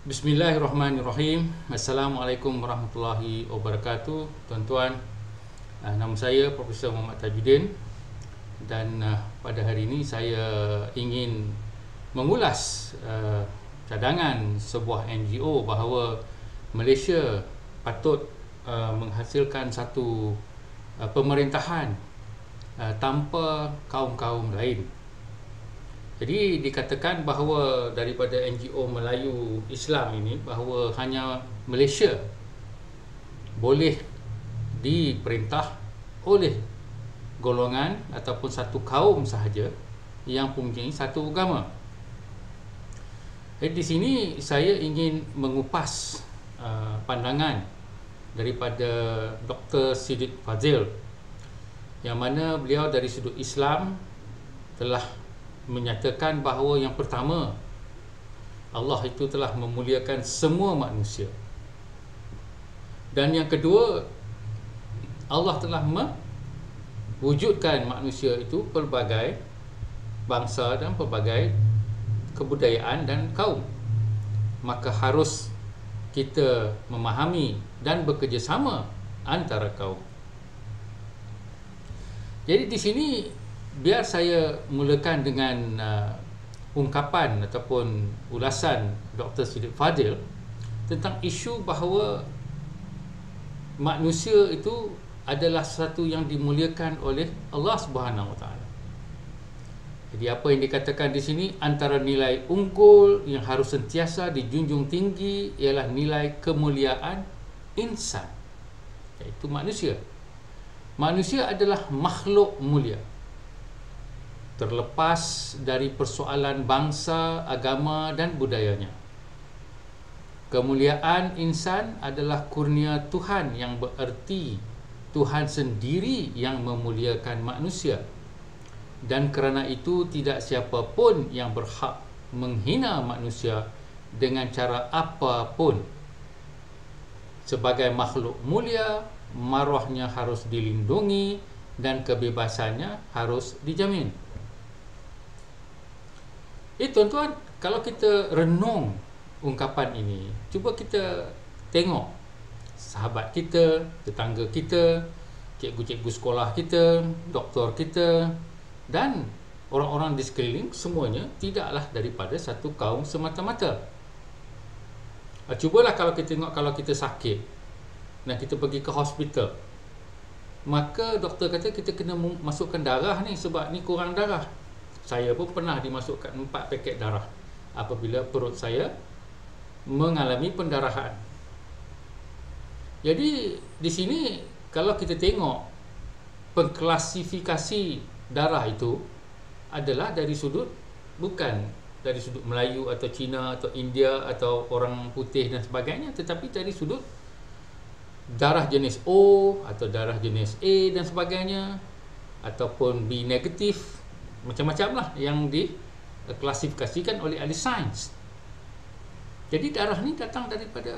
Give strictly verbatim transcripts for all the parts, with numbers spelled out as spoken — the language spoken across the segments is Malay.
Bismillahirrahmanirrahim. Assalamualaikum warahmatullahi wabarakatuh. Tuan-tuan, uh, nama saya Profesor Muhammad Tajuddin dan uh, pada hari ini saya ingin mengulas uh, cadangan sebuah N G O bahawa Malaysia patut uh, menghasilkan satu uh, pemerintahan uh, tanpa kaum-kaum lain. Jadi dikatakan bahawa daripada N G O Melayu Islam ini bahawa hanya Malaysia boleh diperintah oleh golongan ataupun satu kaum sahaja yang mempunyai satu agama. Jadi di sini saya ingin mengupas uh, pandangan daripada Doktor Siddiq Fadzil, yang mana beliau dari sudut Islam telah menyatakan bahawa yang pertama, Allah itu telah memuliakan semua manusia, dan yang kedua, Allah telah mewujudkan manusia itu pelbagai bangsa dan pelbagai kebudayaan dan kaum. Maka harus kita memahami dan bekerjasama antara kaum. Jadi di sini biar saya mulakan dengan uh, ungkapan ataupun ulasan Doktor Siddiq Fadzil tentang isu bahawa manusia itu adalah satu yang dimuliakan oleh Allah Subhanahu Wa Taala. Jadi apa yang dikatakan di sini, antara nilai unggul yang harus sentiasa dijunjung tinggi ialah nilai kemuliaan insan, iaitu manusia. Manusia adalah makhluk mulia, terlepas dari persoalan bangsa, agama dan budayanya. Kemuliaan insan adalah kurnia Tuhan, yang bererti Tuhan sendiri yang memuliakan manusia, dan kerana itu tidak siapa pun yang berhak menghina manusia dengan cara apapun. Sebagai makhluk mulia, maruahnya harus dilindungi dan kebebasannya harus dijamin. Eh tuan-tuan, kalau kita renung ungkapan ini, cuba kita tengok sahabat kita, tetangga kita, cikgu-cikgu sekolah kita, doktor kita dan orang-orang di sekeliling, semuanya tidaklah daripada satu kaum semata-mata. Cubalah kalau kita tengok, kalau kita sakit dan kita pergi ke hospital, maka doktor kata kita kena masukkan darah ni sebab ni kurang darah. Saya pun pernah dimasukkan empat paket darah apabila perut saya mengalami pendarahan. Jadi di sini kalau kita tengok pengklasifikasi darah itu adalah dari sudut, bukan dari sudut Melayu atau Cina atau India atau orang putih dan sebagainya, tetapi dari sudut darah jenis O atau darah jenis A dan sebagainya, ataupun B negatif, macam-macam lah yang diklasifikasikan oleh ahli sains. Jadi darah ni datang daripada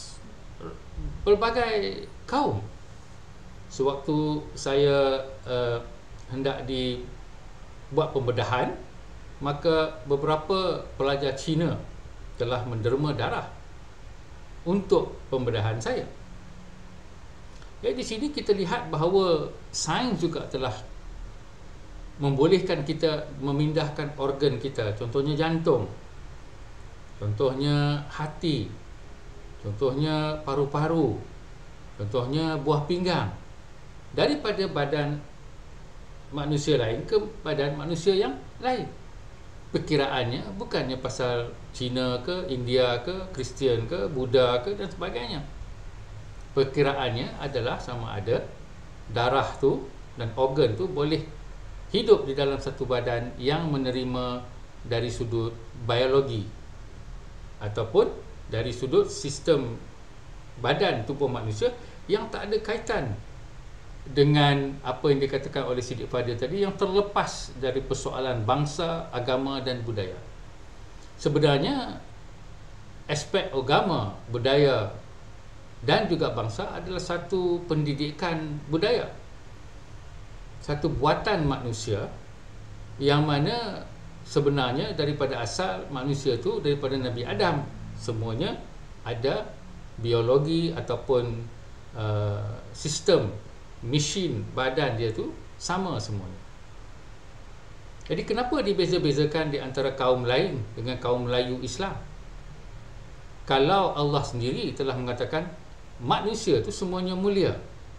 pelbagai kaum. Sewaktu saya uh, hendak dibuat pembedahan, maka beberapa pelajar Cina telah menderma darah untuk pembedahan saya. Jadi di sini kita lihat bahawa sains juga telah membolehkan kita memindahkan organ kita, contohnya jantung, contohnya hati, contohnya paru-paru, contohnya buah pinggang, daripada badan manusia lain ke badan manusia yang lain. Perkiraannya bukannya pasal Cina ke, India ke, Kristian ke, Buddha ke dan sebagainya. Perkiraannya adalah sama ada darah tu dan organ tu boleh hidup di dalam satu badan yang menerima dari sudut biologi ataupun dari sudut sistem badan tubuh manusia yang tak ada kaitan dengan apa yang dikatakan oleh Siddiq Fadzil tadi, yang terlepas dari persoalan bangsa, agama dan budaya. Sebenarnya aspek agama, budaya dan juga bangsa adalah satu pendidikan budaya, satu buatan manusia, yang mana sebenarnya daripada asal manusia tu daripada Nabi Adam semuanya ada biologi ataupun uh, sistem mesin badan dia tu sama semuanya. Jadi kenapa dibeza-bezakan di antara kaum lain dengan kaum Melayu Islam? Kalau Allah sendiri telah mengatakan manusia tu semuanya mulia.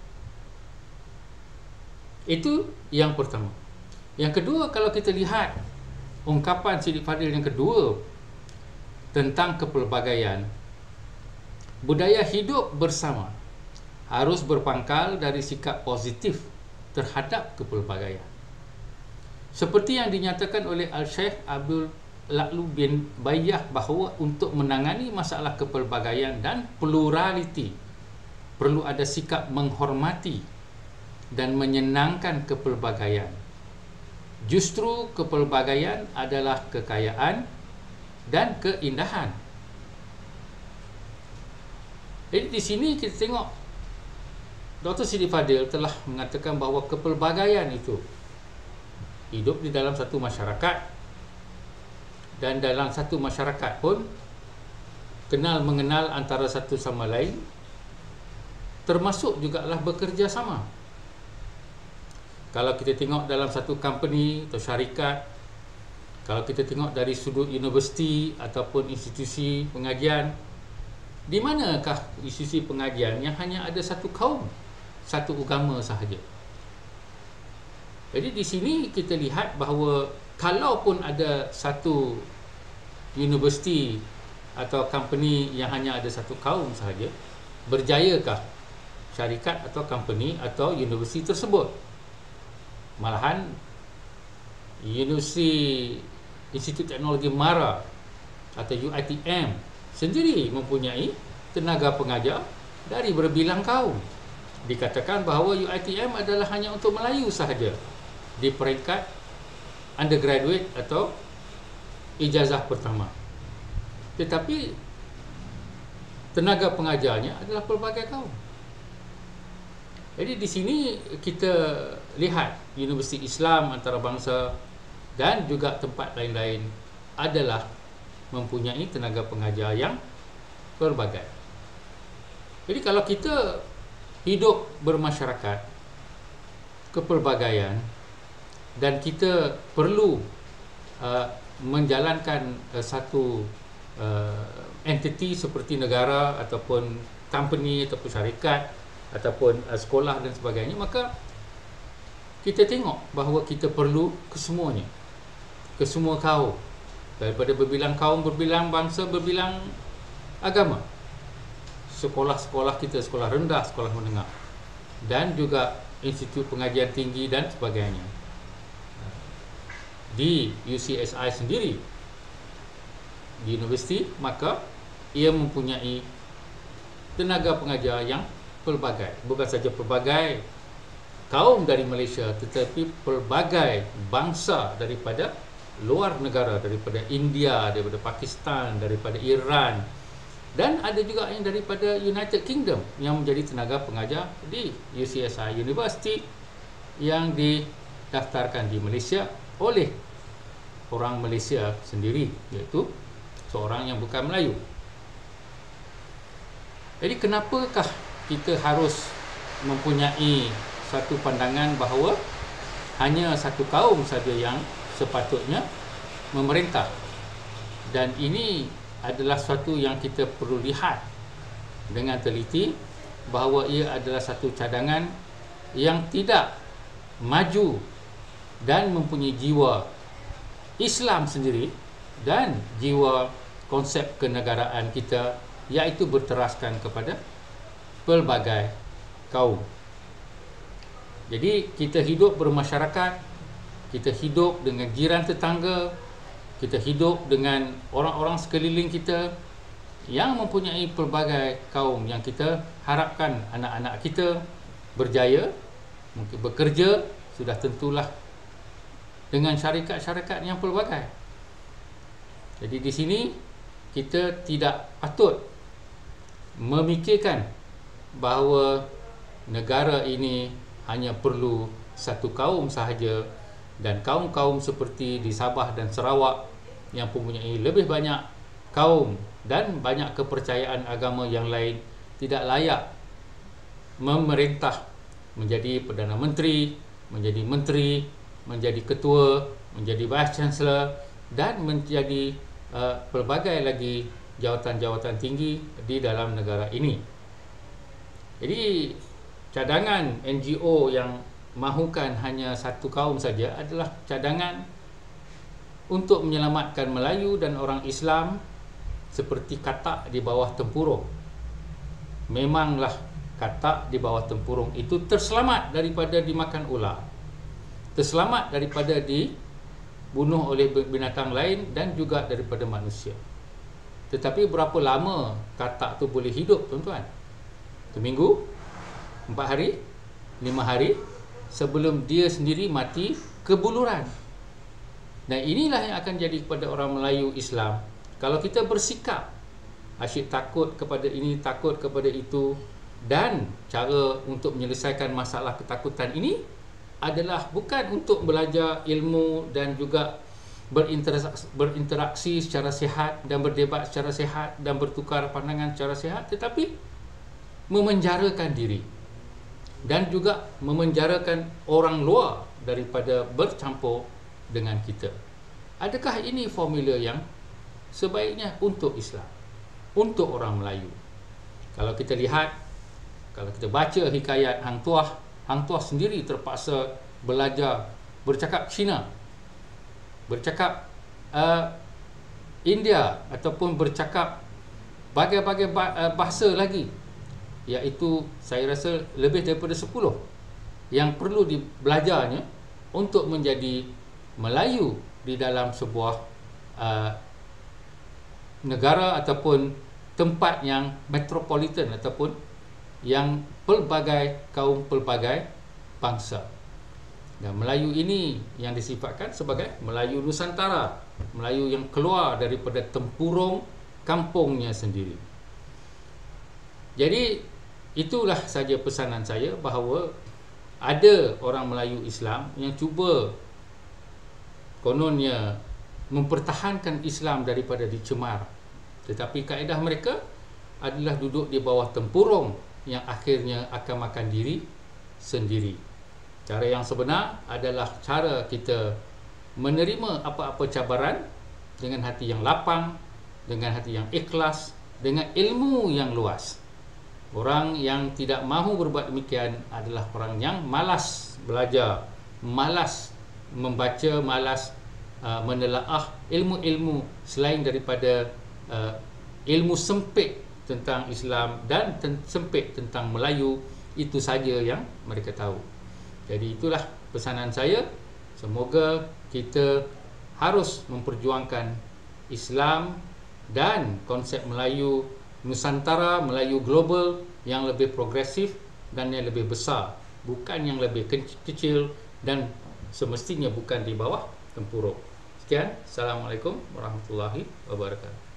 Itu yang pertama. Yang kedua, kalau kita lihat ungkapan Siddiq Fadil yang kedua tentang kepelbagaian, budaya hidup bersama harus berpangkal dari sikap positif terhadap kepelbagaian. Seperti yang dinyatakan oleh Al-Syeikh Abdul La'lu bin Bayyah bahawa untuk menangani masalah kepelbagaian dan pluraliti perlu ada sikap menghormati dan menyenangkan kepelbagaian. Justru kepelbagaian adalah kekayaan dan keindahan. Jadi di sini kita tengok Doktor Siddiq Fadil telah mengatakan bahawa kepelbagaian itu hidup di dalam satu masyarakat, dan dalam satu masyarakat pun kenal mengenal antara satu sama lain, termasuk jugalah bekerja sama. Kalau kita tengok dalam satu company atau syarikat, kalau kita tengok dari sudut universiti ataupun institusi pengajian, di manakah institusi pengajian yang hanya ada satu kaum, satu agama sahaja? Jadi di sini kita lihat bahawa kalaupun ada satu universiti atau company yang hanya ada satu kaum sahaja, berjayakah syarikat atau company atau universiti tersebut? Malahan Universiti Institut Teknologi Mara atau U I T M sendiri mempunyai tenaga pengajar dari berbilang kaum. Dikatakan bahawa U I T M adalah hanya untuk Melayu sahaja di peringkat undergraduate atau ijazah pertama, tetapi tenaga pengajarnya adalah pelbagai kaum. Jadi di sini kita lihat Universiti Islam antarabangsa dan juga tempat lain-lain adalah mempunyai tenaga pengajar yang pelbagai. Jadi kalau kita hidup bermasyarakat kepelbagaian dan kita perlu uh, menjalankan uh, satu uh, entiti seperti negara ataupun company ataupun syarikat ataupun uh, sekolah dan sebagainya, maka kita tengok bahawa kita perlu kesemuanya, ke semua kaum, daripada berbilang kaum, berbilang bangsa, berbilang agama. Sekolah-sekolah kita, sekolah rendah, sekolah menengah, dan juga institut pengajian tinggi dan sebagainya. Di U C S I sendiri, di universiti, maka ia mempunyai tenaga pengajar yang pelbagai. Bukan saja pelbagai kaum dari Malaysia, tetapi pelbagai bangsa daripada luar negara, daripada India, daripada Pakistan, daripada Iran, dan ada juga yang daripada United Kingdom yang menjadi tenaga pengajar di U C S I University yang didaftarkan di Malaysia oleh orang Malaysia sendiri, iaitu seorang yang bukan Melayu. Jadi kenapakah kita harus mempunyai satu pandangan bahawa hanya satu kaum saja yang sepatutnya memerintah? Dan ini adalah sesuatu yang kita perlu lihat dengan teliti, bahawa ia adalah satu cadangan yang tidak maju dan mempunyai jiwa Islam sendiri dan jiwa konsep kenegaraan kita, iaitu berteraskan kepada pelbagai kaum. Jadi kita hidup bermasyarakat, kita hidup dengan jiran tetangga, kita hidup dengan orang-orang sekeliling kita yang mempunyai pelbagai kaum yang kita harapkan anak-anak kita berjaya, mungkin bekerja, sudah tentulah dengan syarikat-syarikat yang pelbagai. Jadi di sini kita tidak patut memikirkan bahawa negara ini hanya perlu satu kaum sahaja, dan kaum-kaum seperti di Sabah dan Sarawak yang mempunyai lebih banyak kaum dan banyak kepercayaan agama yang lain tidak layak memerintah, menjadi Perdana Menteri, menjadi Menteri, menjadi Ketua, menjadi Vice Chancellor, dan menjadi uh, pelbagai lagi jawatan-jawatan tinggi di dalam negara ini. Jadi cadangan N G O yang mahukan hanya satu kaum saja adalah cadangan untuk menyelamatkan Melayu dan orang Islam seperti katak di bawah tempurung. Memanglah katak di bawah tempurung itu terselamat daripada dimakan ular, terselamat daripada dibunuh oleh binatang lain dan juga daripada manusia. Tetapi berapa lama katak tu boleh hidup, tuan-tuan? Seminggu? Empat hari? Lima hari? Sebelum dia sendiri mati kebuluran. Dan inilah yang akan jadi kepada orang Melayu Islam. Kalau kita bersikap asyik takut kepada ini, takut kepada itu, dan cara untuk menyelesaikan masalah ketakutan ini adalah bukan untuk belajar ilmu dan juga berinteraksi, berinteraksi secara sihat dan berdebat secara sihat dan bertukar pandangan secara sihat, tetapi memenjarakan diri dan juga memenjarakan orang luar daripada bercampur dengan kita. Adakah ini formula yang sebaiknya untuk Islam, untuk orang Melayu? Kalau kita lihat, kalau kita baca hikayat Hang Tuah, Hang Tuah sendiri terpaksa belajar bercakap Cina, bercakap uh, India, ataupun bercakap bagai-bagai bahasa lagi, iaitu saya rasa lebih daripada sepuluh yang perlu dibelajarnya untuk menjadi Melayu di dalam sebuah uh, negara ataupun tempat yang metropolitan ataupun yang pelbagai kaum, pelbagai bangsa. Dan Melayu ini yang disifatkan sebagai Melayu Nusantara, Melayu yang keluar daripada tempurung kampungnya sendiri. Jadi itulah saja pesanan saya, bahawa ada orang Melayu Islam yang cuba kononnya mempertahankan Islam daripada dicemar, tetapi kaedah mereka adalah duduk di bawah tempurung yang akhirnya akan makan diri sendiri. Cara yang sebenar adalah cara kita menerima apa-apa cabaran dengan hati yang lapang, dengan hati yang ikhlas, dengan ilmu yang luas. Orang yang tidak mahu berbuat demikian adalah orang yang malas belajar, malas membaca, malas uh, menelaah ilmu-ilmu selain daripada uh, ilmu sempit tentang Islam dan ten- sempit tentang Melayu. Itu saja yang mereka tahu. Jadi itulah pesanan saya. Semoga kita harus memperjuangkan Islam dan konsep Melayu Nusantara, Melayu global yang lebih progresif dan yang lebih besar, bukan yang lebih kecil dan semestinya bukan di bawah tempurung. Sekian, Assalamualaikum warahmatullahi wabarakatuh.